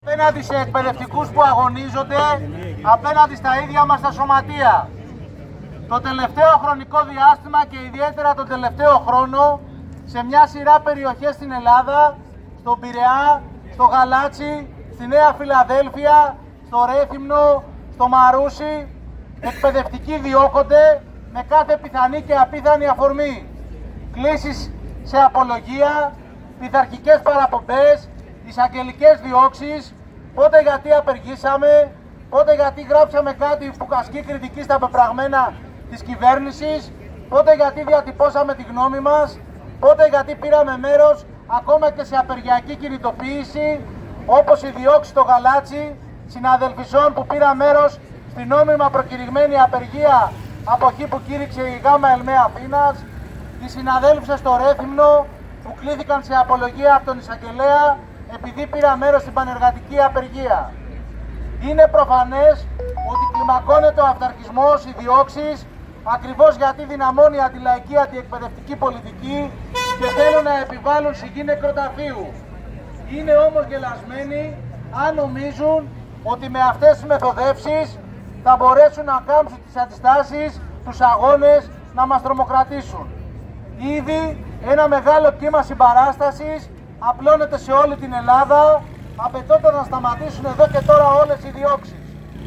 Απέναντι σε εκπαιδευτικούς που αγωνίζονται, απέναντι στα ίδια μας τα σωματεία. Το τελευταίο χρονικό διάστημα και ιδιαίτερα τον τελευταίο χρόνο, σε μια σειρά περιοχές στην Ελλάδα, στον Πειραιά, στο Γαλάτσι, στη Νέα Φιλαδέλφια, στο Ρέθυμνο, στο Μαρούσι, εκπαιδευτικοί διώκονται με κάθε πιθανή και απίθανη αφορμή. Κλήσεις σε απολογία, πειθαρχικές παραπομπές, εισαγγελικές διώξεις, πότε γιατί απεργήσαμε, πότε γιατί γράψαμε κάτι που ασκεί κριτική στα πεπραγμένα της κυβέρνησης, πότε γιατί διατυπώσαμε τη γνώμη μας, πότε γιατί πήραμε μέρος ακόμα και σε απεργιακή κινητοποίηση, όπως η διώξη στο Γαλάτσι συναδελφισών που πήραν μέρος στην νόμιμα προκηρυγμένη απεργία από εκεί που κήρυξε η ΓΑΜΑ ΕΛΜΕ Αθήνας, οι συναδέλφισες στο Ρέθυμνο που κλήθηκαν σε απολογία από τον εισαγγελέα επειδή πήραν μέρος στην πανεργατική απεργία. Είναι προφανές ότι κλιμακώνεται ο αυταρχισμός, οι διώξεις, ακριβώς γιατί δυναμώνει αντιλαϊκή αντιεκπαιδευτική πολιτική και θέλουν να επιβάλλουν σιγή νεκροταφείου. Είναι όμως γελασμένοι αν νομίζουν ότι με αυτές τις μεθοδεύσεις θα μπορέσουν να κάμψουν τις αντιστάσεις, τους αγώνες, να μας τρομοκρατήσουν. Ήδη ένα μεγάλο κύμα συμπαράστασης απλώνεται σε όλη την Ελλάδα, απαιτώντας να σταματήσουν εδώ και τώρα όλες οι διώξεις.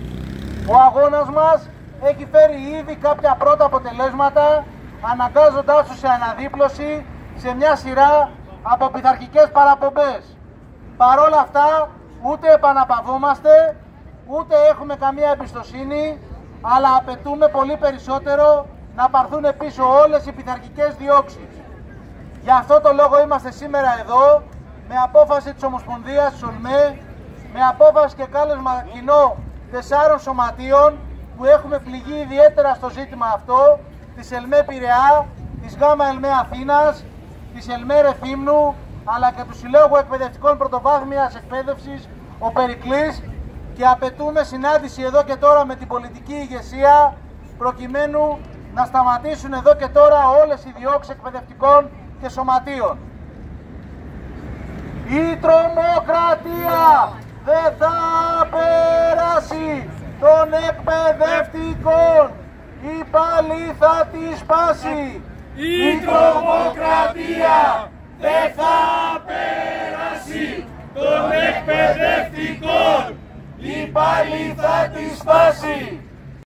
Ο αγώνας μας έχει φέρει ήδη κάποια πρώτα αποτελέσματα, αναγκάζοντάς τους σε αναδίπλωση σε μια σειρά από πειθαρχικές παραπομπές. Παρόλα αυτά, ούτε επαναπαυόμαστε, ούτε έχουμε καμία εμπιστοσύνη, αλλά απαιτούμε πολύ περισσότερο να πάρθουν πίσω όλες οι πειθαρχικές διώξεις. Γι' αυτό το λόγο είμαστε σήμερα εδώ, με απόφαση της Ομοσπονδίας της ΟΛΜΕ, με απόφαση και κάλεσμα κοινό 4 σωματείων που έχουμε πληγεί ιδιαίτερα στο ζήτημα αυτό, της ΕΛΜΕ Πειραιά, της ΓΑΜΑ ΕΛΜΕ Αθήνας, της ΕΛΜΕ Ρεθύμνου, αλλά και του Συλλόγου Εκπαιδευτικών Πρωτοβάθμιας Εκπαίδευσης, ο Περικλής, και απαιτούμε συνάντηση εδώ και τώρα με την πολιτική ηγεσία, προκειμένου να σταματήσουν εδώ και τώρα όλες οι διώξεις εκπαιδευτικών και σωματείων. Η τρομοκρατία δεν θα περάσει των εκπαιδευτικών, η πάλι θα τη σπάσει. Η τρομοκρατία δεν θα περάσει των εκπαιδευτικών, η πάλι θα τη σπάσει.